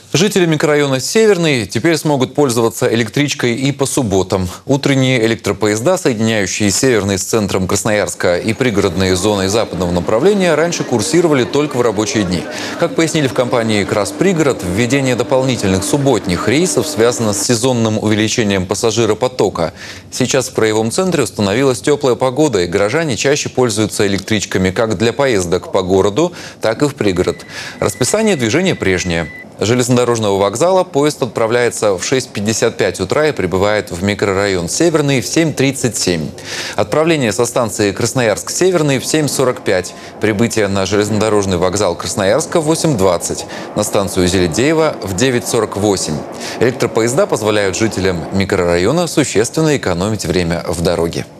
Жители микрорайона Северный теперь смогут пользоваться электричкой и по субботам. Утренние электропоезда, соединяющие Северный с центром Красноярска и пригородные зоны западного направления, раньше курсировали только в рабочие дни. Как пояснили в компании «Краспригород», введение дополнительных субботних рейсов связано с сезонным увеличением пассажиропотока. Сейчас в краевом центре установилась теплая погода, и горожане чаще пользуются электричками как для поездок по городу, так и в пригород. Расписание движения прежнее. С железнодорожного вокзала поезд отправляется в 6:55 утра и прибывает в микрорайон Северный в 7:37. Отправление со станции Красноярск-Северный в 7:45. Прибытие на железнодорожный вокзал Красноярска в 8:20. На станцию Зеледеево в 9:48. Электропоезда позволяют жителям микрорайона существенно экономить время в дороге.